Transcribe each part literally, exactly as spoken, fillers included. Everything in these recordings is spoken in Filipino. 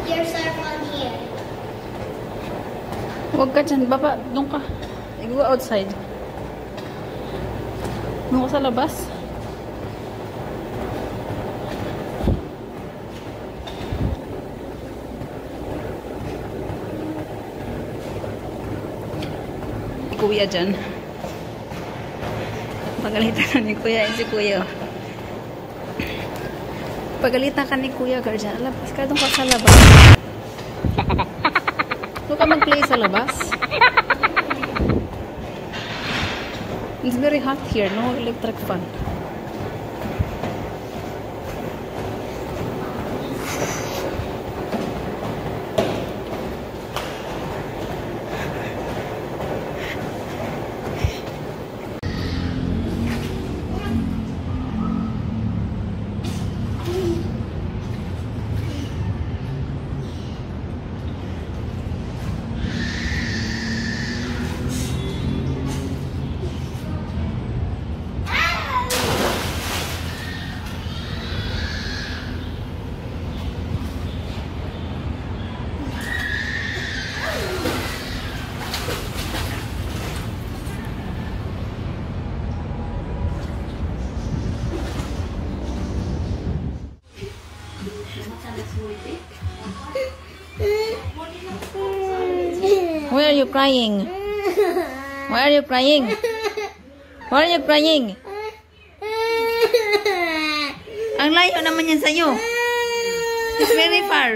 There's our fun here. Huwag ka dyan. Baba, doon ka. Go outside. Doon ka sa labas. Kuya dyan. Pagalitan ka ni Kuya. Yan si Kuya. Pagalitan ka ni Kuya, Garjan. Labas ka. Doon ka sa labas. Doon ka mag-play sa labas. It's very hot here. No electric fan. Why are you crying? Why are you crying? Why are you crying? Ang layo naman yan sa'yo. It's very far.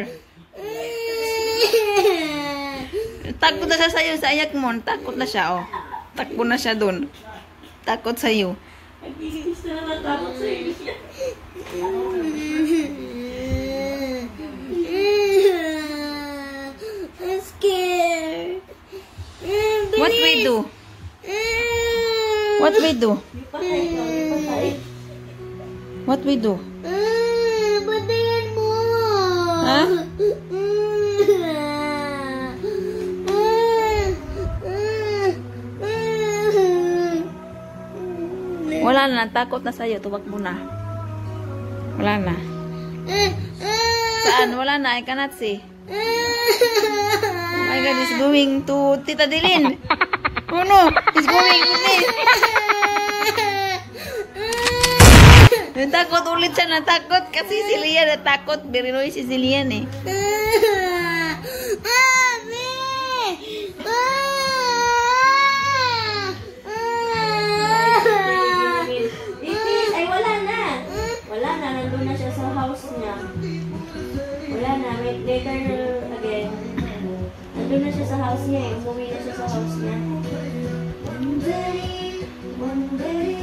Takot na siya sa'yo sa ayak mo. Takot na siya, oh. Takbo na siya dun. Takot sa'yo. Nagiginis na naman takot sa'yo. I'm scared. What we do? What we do? What we do? Bantayan mo. Ha? Wala na. Takot na sa'yo. Tumakbo na. Wala na. Saan? Wala na. I cannot see. Oh my God, he's going to Tita Dilin. Oh no, he's going to me. Natakot ulit siya, natakot. Kasi si Lian natakot. Berinoy si Lian eh. Ay, wala na. Wala na, nandun na siya sa house niya. Wala na, wait later again. Nandun na siya sa house niya eh. Umuwi na siya sa house niya. One day, one day.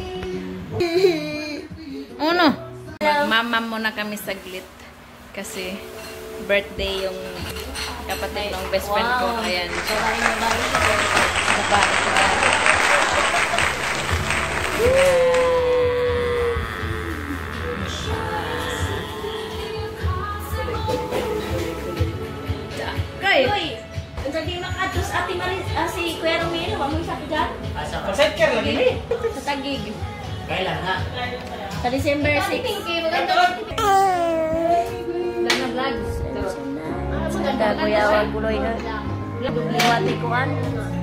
Ano? Magmamam muna kami saglit. Kasi birthday yung kapatid ng best friend ko. Ayan. Karain na ba rin? Diba? Uy! Kung sabi makatos ati Maris, ah, si Kuya Romero, wag mo isa ko dyan? Set care lagi ni. Sa Tagig. Kailan na? Sa December sixth. Lana vlogs. Maganda, Kuya, wag buloy na. Liwati ko an.